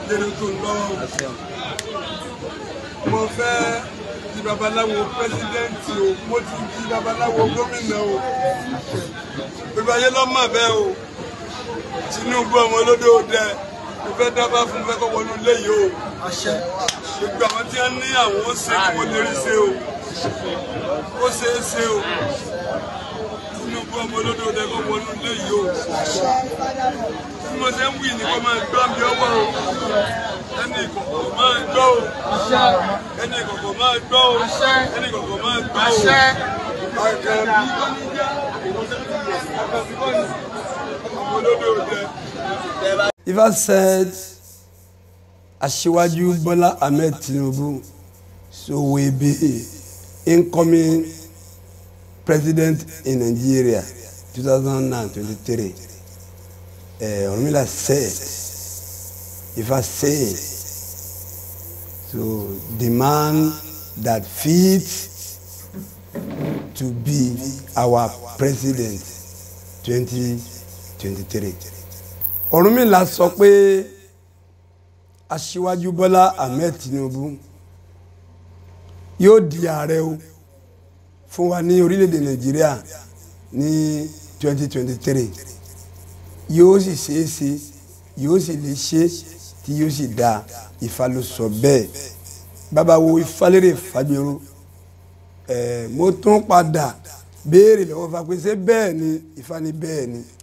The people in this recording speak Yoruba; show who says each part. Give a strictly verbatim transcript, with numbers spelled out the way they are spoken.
Speaker 1: jẹ́rìí tó ń lọ́wọ́. Mo fẹ́ di babaláwo pẹ́sidẹ́ǹtì o, mo ti di babaláwo gómìnà o. Gbogbo ayé ló mọ̀ bẹ́ẹ̀ o. Tinubu ọmọ olódò dẹ, mo fẹ́ dábàá fún fẹ́ kọ́ wọnú ilé yìí o. Gbogbo àwọn tí wọ́n ní àwọn ó ṣe kí wọ́n lè rí ṣe o. Ó ṣe é ṣe o. Tinubu ọmọ olódò dẹ kọ́ wọnú ilé yìí o. Bí mo ṣe ń wí ni kò máa gbọ́ mi ọwọ́ o. Ẹni ìkọ̀kọ̀ máa gbọ́ o. Ẹni ìkọ̀kọ̀ máa gbọ́ o. Ẹni ìkọ̀kọ̀ máa gbọ́ o. Àkàbí kọ́níjà. Àkàbí kọ́níjà.
Speaker 2: Ifa said, Asiwaju Bola Ahmed Tinubu so will be incoming president in Nigeria, two thousand twenty-three. Uh, Ormila said, Ifa said, so the man that fits to be our president twenty twenty-three. Orunmila sọ pé Aṣíwájú Bọ́lá Ahmed Tinubu yóò di ààrẹ o fún wa ní orílẹ̀-èdè Nàìjíríà ní twenty twenty-three. Yóò sì ṣe é ṣe, yóò sì lè ṣe tí yóò sì dá. Ifá ló sọ bẹ́ẹ̀. Bàbá wo Ifalere Ifagbero eh mo tún padà béèrè lọ́wọ́ Ifá pé ṣé bẹ́ẹ̀ ni? Ifá ní bẹ́ẹ̀ ni.